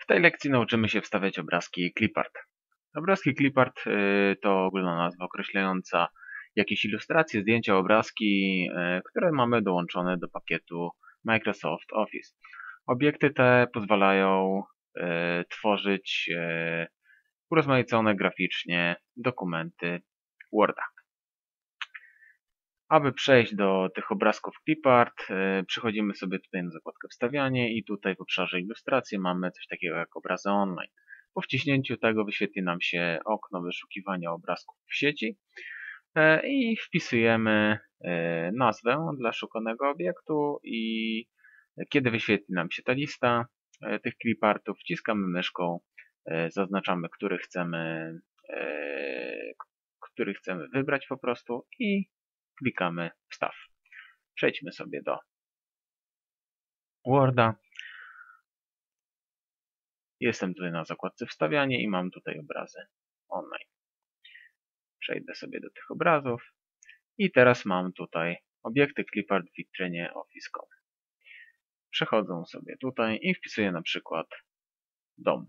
tej lekcji nauczymy się wstawiać obrazki clipart. Obrazki clipart to ogólna nazwa określająca jakieś ilustracje, zdjęcia, obrazki, które mamy dołączone do pakietu Microsoft Office. Obiekty te pozwalają tworzyć urozmaicone graficznie dokumenty Worda. Aby przejść do tych obrazków clipart, przechodzimy sobie tutaj na zakładkę wstawianie i tutaj w obszarze ilustracje mamy coś takiego jak obrazy online. Po wciśnięciu tego wyświetli nam się okno wyszukiwania obrazków w sieci i wpisujemy nazwę dla szukanego obiektu i kiedy wyświetli nam się ta lista tych clipartów, wciskamy myszką, zaznaczamy, który chcemy wybrać po prostu i klikamy wstaw. Przejdźmy sobie do Worda. Jestem tutaj na zakładce wstawianie i mam tutaj obrazy online. Przejdę sobie do tych obrazów i teraz mam tutaj obiekty clipart w witrynie Office.com. Przechodzę sobie tutaj i wpisuję na przykład dom.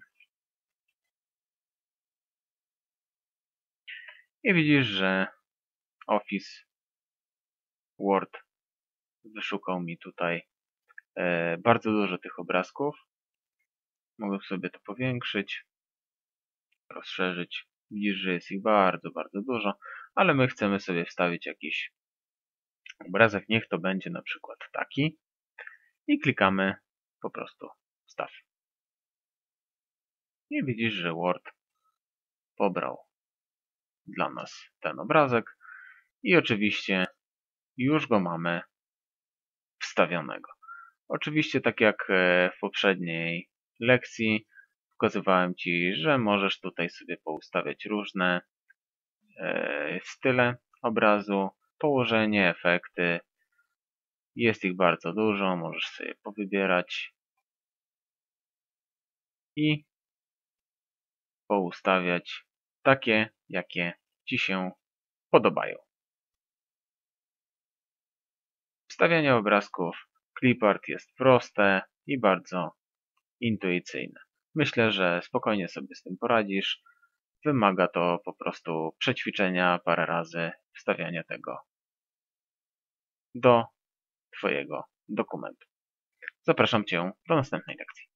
I widzisz, że Office Word wyszukał mi tutaj bardzo dużo tych obrazków. Mogę sobie to powiększyć, rozszerzyć. Widzisz, że jest ich bardzo, bardzo dużo, ale my chcemy sobie wstawić jakiś obrazek. Niech to będzie na przykład taki. I klikamy po prostu wstaw. I widzisz, że Word pobrał dla nas ten obrazek. I oczywiście już go mamy wstawionego. Oczywiście tak jak w poprzedniej lekcji pokazywałem Ci, że możesz tutaj sobie poustawiać różne style obrazu, położenie, efekty. Jest ich bardzo dużo, możesz sobie powybierać i poustawiać takie, jakie Ci się podobają. Wstawianie obrazków clipart jest proste i bardzo intuicyjne. Myślę, że spokojnie sobie z tym poradzisz. Wymaga to po prostu przećwiczenia parę razy, wstawiania tego do Twojego dokumentu. Zapraszam Cię do następnej lekcji.